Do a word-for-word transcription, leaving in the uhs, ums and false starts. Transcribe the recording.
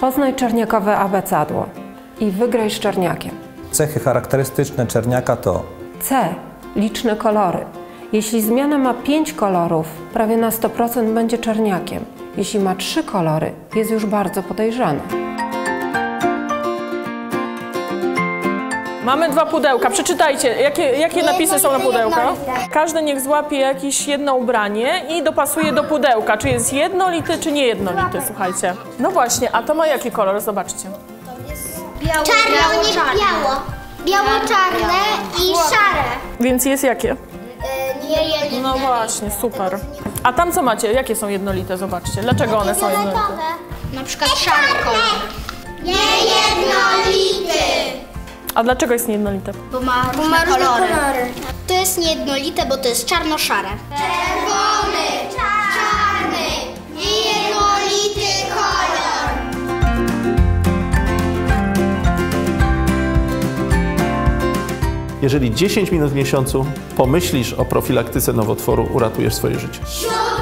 Poznaj czerniakowe abecadło i wygraj z czerniakiem. Cechy charakterystyczne czerniaka to C. Liczne kolory. Jeśli zmiana ma pięć kolorów, prawie na sto procent będzie czerniakiem. Jeśli ma trzy kolory, jest już bardzo podejrzana. Mamy dwa pudełka. Przeczytajcie, jakie, jakie napisy są na pudełkach. Każdy niech złapie jakieś jedno ubranie i dopasuje do pudełka. Czy jest jednolity, czy niejednolity, słuchajcie. No właśnie, a to ma jaki kolor? Zobaczcie. Biało, Czarno, nie biało. Biało-czarne i szare. Więc jest jakie? Yy, nie jednolite. No właśnie, super. A tam co macie? Jakie są jednolite? Zobaczcie. Dlaczego one są jednolite? Na przykład szary kolor. Niejednolity. A dlaczego jest niejednolite? Bo ma różne, kolory. kolory. To jest niejednolite, bo to jest czarno-szare. Czerwony, czarny, niejednolity kolor. Jeżeli dziesięć minut w miesiącu pomyślisz o profilaktyce nowotworu, uratujesz swoje życie.